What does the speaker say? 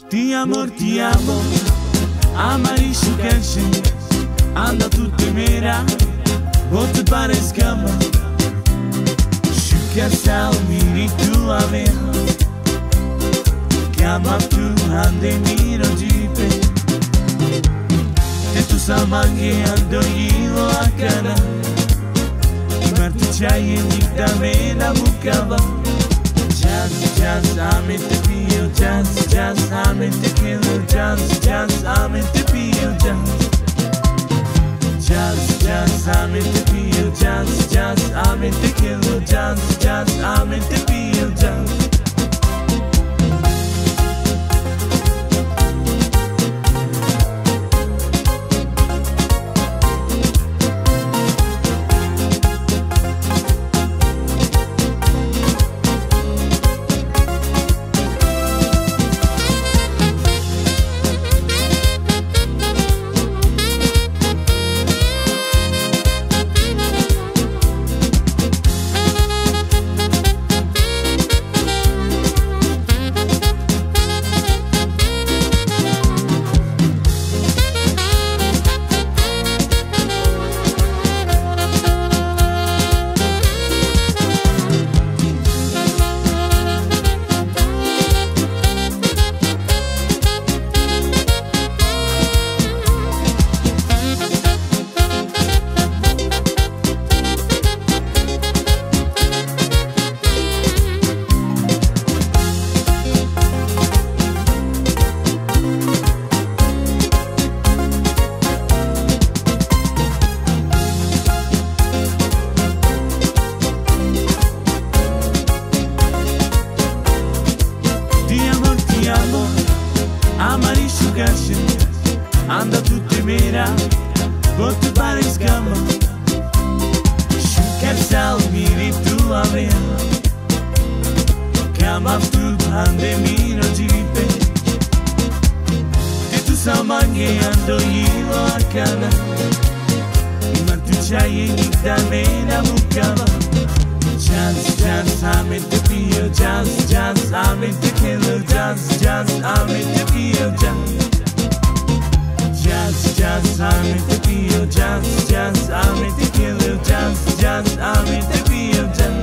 Ti amo, amarisci canche, anda tutte mera, volta para escama, chuca sal, miri tu a ver, chiama tu, ande miro jipe, e tu samangi ando io a cana, marti c'hai e nicta me la bucava. Jazz, I'm in the pio, jazz, I'm in the killer, jazz, I'm in the pio, jazz, I'm in the pio, jazz, I'm in the killer, jazz, I'm in the pio, jazz. Amarisci canche, anda tutte mera, volta para escama, chuca sal, miri tu a ver, chiama tu, ande miro jipe, e tu samangi ando io a cana, marti c'hai e nicta me la bucava. Jazz, I'm in the pio, jazz, I'm in the killer, jazz, I'm in the pio, jazz, I'm in the pio, jazz, I'm in the killer, jazz, I'm in the pio,